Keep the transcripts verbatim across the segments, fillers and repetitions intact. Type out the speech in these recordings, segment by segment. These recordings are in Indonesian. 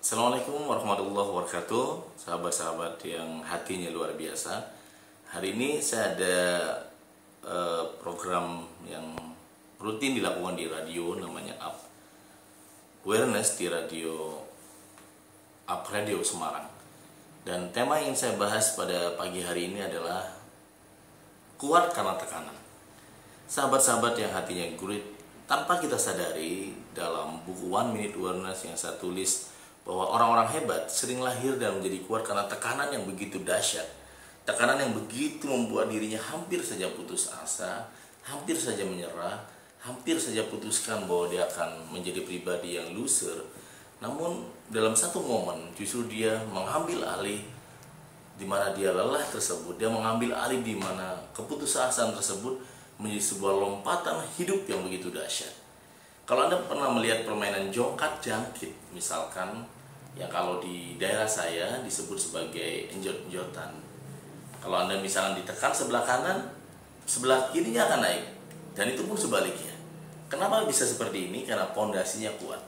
Assalamualaikum warahmatullahi wabarakatuh, sahabat-sahabat yang hatinya luar biasa. Hari ini saya ada uh, program yang rutin dilakukan di radio, namanya Up Awareness di radio Up Radio Semarang. Dan tema yang saya bahas pada pagi hari ini adalah kuat karena tekanan. Sahabat-sahabat yang hatinya gurih, tanpa kita sadari, dalam buku One Minute Awareness yang saya tulis bahwa orang-orang hebat sering lahir dan menjadi kuat karena tekanan yang begitu dahsyat. Tekanan yang begitu membuat dirinya hampir saja putus asa, hampir saja menyerah, hampir saja putuskan bahwa dia akan menjadi pribadi yang loser. Namun dalam satu momen justru dia mengambil alih di mana dia lelah tersebut, dia mengambil alih di mana keputusasaan tersebut menjadi sebuah lompatan hidup yang begitu dahsyat. Kalau Anda pernah melihat permainan jongkat jangkit misalkan, yang kalau di daerah saya disebut sebagai enjot-enjotan. Kalau Anda misalnya ditekan sebelah kanan, sebelah kirinya akan naik. Dan itu pun sebaliknya. Kenapa bisa seperti ini? Karena pondasinya kuat.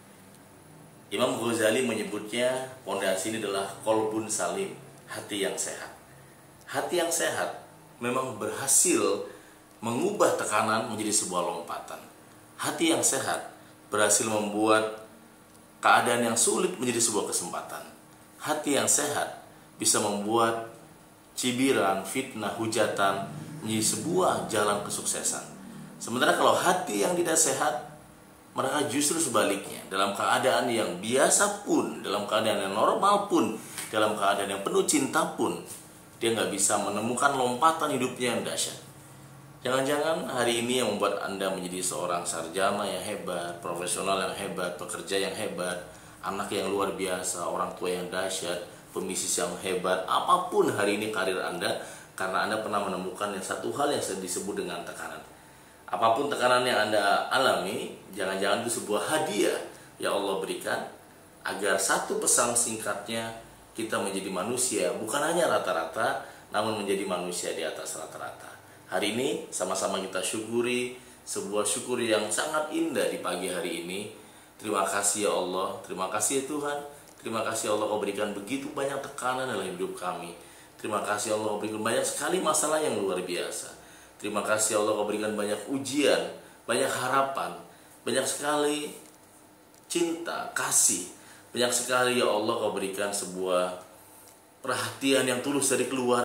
Imam Ghazali menyebutnya pondasi ini adalah kolbun salim, hati yang sehat. Hati yang sehat memang berhasil mengubah tekanan menjadi sebuah lompatan. Hati yang sehat berhasil membuat keadaan yang sulit menjadi sebuah kesempatan. Hati yang sehat bisa membuat cibiran, fitnah, hujatan menjadi sebuah jalan kesuksesan. Sementara kalau hati yang tidak sehat, mereka justru sebaliknya. Dalam keadaan yang biasa pun, dalam keadaan yang normal pun, dalam keadaan yang penuh cinta pun, dia nggak bisa menemukan lompatan hidupnya yang dahsyat. Jangan-jangan hari ini yang membuat Anda menjadi seorang sarjana yang hebat, profesional yang hebat, pekerja yang hebat, anak yang luar biasa, orang tua yang dahsyat, pembisnis yang hebat, apapun hari ini karir Anda, karena Anda pernah menemukan yang satu hal yang disebut dengan tekanan. Apapun tekanan yang Anda alami, jangan-jangan itu sebuah hadiah yang Allah berikan, agar satu pesan singkatnya, kita menjadi manusia, bukan hanya rata-rata, namun menjadi manusia di atas rata-rata. Hari ini sama-sama kita syukuri sebuah syukur yang sangat indah di pagi hari ini. Terima kasih ya Allah, terima kasih ya Tuhan, terima kasih Allah Kau berikan begitu banyak tekanan dalam hidup kami. Terima kasih Allah Kau berikan banyak sekali masalah yang luar biasa. Terima kasih Allah Kau berikan banyak ujian, banyak harapan, banyak sekali cinta, kasih. Banyak sekali ya Allah Kau berikan sebuah perhatian yang tulus dari keluarga.